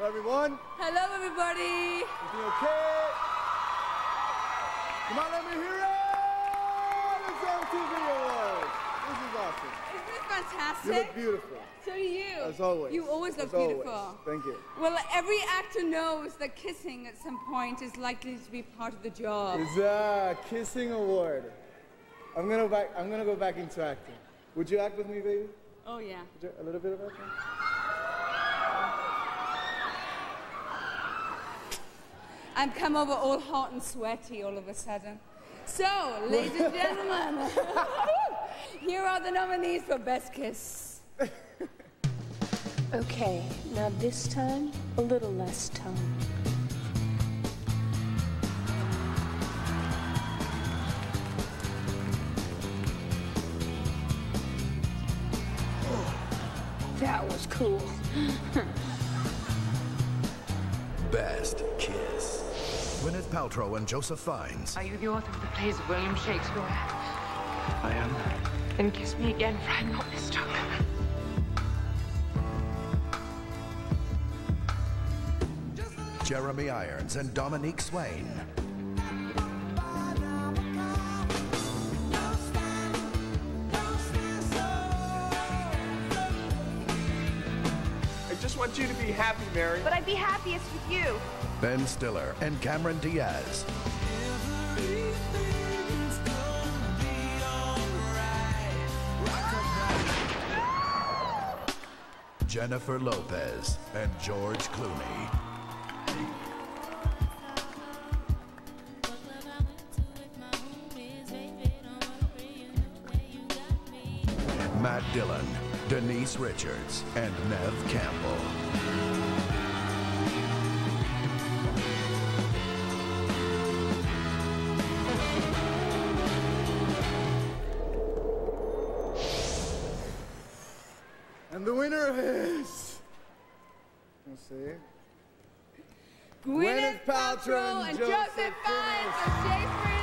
everyone. Hello, everybody. Everything okay? Come on, let me hear it! It's MTV Awards. This is awesome. Isn't it fantastic? You look beautiful. So do you. As always. You always look As always. beautiful. Thank you. Well, every actor knows that kissing at some point is likely to be part of the job. It's a kissing award. I'm gonna go back into acting. Would you act with me, baby? Oh, yeah. A little bit of acting? I've come over all hot and sweaty all of a sudden. So, ladies and gentlemen, here are the nominees for Best Kiss. Okay, now this time, a little less tone. That was cool. Best Kiss. Gwyneth Paltrow and Joseph Fiennes. Are you the author of the plays of William Shakespeare? I am. Then kiss me again, for I'm not mistook. Jeremy Irons and Dominique Swain. I just want you to be happy, Mary. But I'd be happiest with you. Ben Stiller and Cameron Diaz. Jennifer Lopez and George Clooney. Matt Dillon, Denise Richards, and Nev Campbell. And the winner is... Let's see. Gwyneth Paltrow and Joseph Fiennes for Shakespeare